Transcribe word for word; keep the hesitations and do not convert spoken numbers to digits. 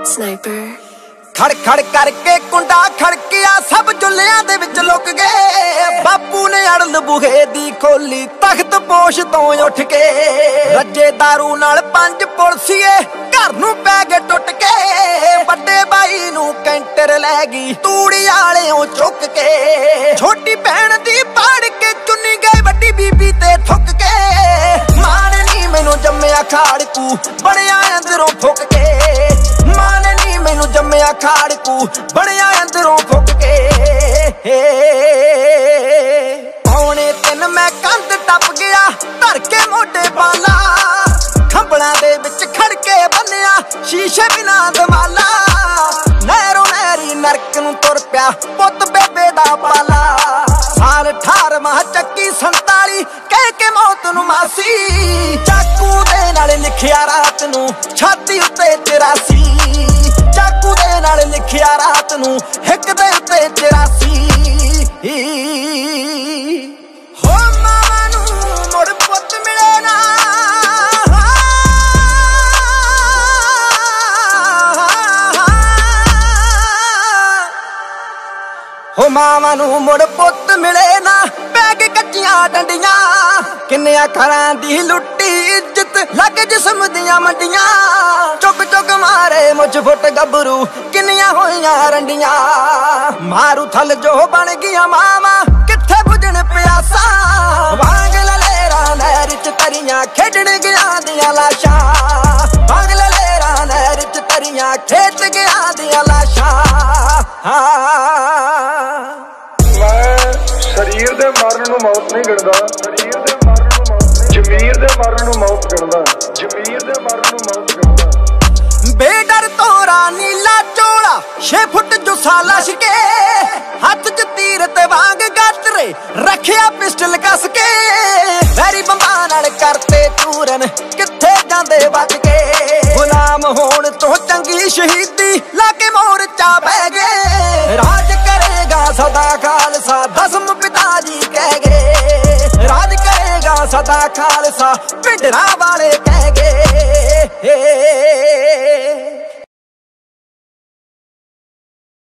Sniper खड़ खड़ करके कुंडा खड़किया सब जुलियां दे विच लुक गए। बापू ने अड़ल बूहे दी खोली तख्त पोश तो उठ के। रजे दारू नाल पंज पुलसिए घर नूं पै गए टुट के। बड़े बाई नूं कैंटर लै गई तूड़ी आलिओं चुक के। छोटी भैन दी पाड़ के चुन्नी गई वड्डी बीबी ते थुक के। मां ने नी मैनू जम्मिया खाड़कू बड़िया अंदरों फुक के। मां ने नी मैनू जम्मिया खाड़कू बड़िया अंदरों फुक के। पौने तीन मैं कंध टप गया धर के मोटे पाला। खंबड़ा दे विच खड़ के बन्निया शीशे बिना दवाला। नहरों नहरी नरक नूं तुर पिया पुत बेबे दा पाला। साल अठार माह चक्की संताली कह के मौत नूं मासी। चाकू दे नाल लिखिया रात नूं छाती उत्ते तिरासी। चाकू दे नाल लिखिया रात नूं हिक दे उत्ते तिरासी। हो मां नूं मुड़ पुत मिले ना। हो मां नूं मुड़ पुत मिले ना बैग कच्चियां डंडियां। किन्नियां घरां दी लुट्टी इज्जत लग जिस्म दियां मंडियां। चुक चुक मारे मुझ फुट गबरू किन्नियां होइयां रंडियां। मारू थल जो बन गया मामा किथे बुझण प्यासा। वांग ललेरा नहर च तरियां खेडण गया दियां लाशां। वांग ललेरा नहर च तरियां खेत गया दियां लाशां। मैं शरीर दे मरण नूं मौत नहीं गिणदा। शरीर दे मरण नूं मौत नहीं, जमीर दे मरण नूं मौत गिणदा। जमीर दे मरण नूं मौत गिणदा। बेडर तोरा नीला चोला छे फुट जुसा लश के। हथ च तीर ते वांग गातरे रखिया पिस्टल कस के। वैरी बंबा नाल करते चूरन किथे जांदे बच के। गुलाम होण तो चंगी शहीदी लाके मोर्चा बह गए। राज करेगा सदा खालसा दसम पिताजी कह गए। राज करेगा सदा खालसा भिडरां वाले कह गए।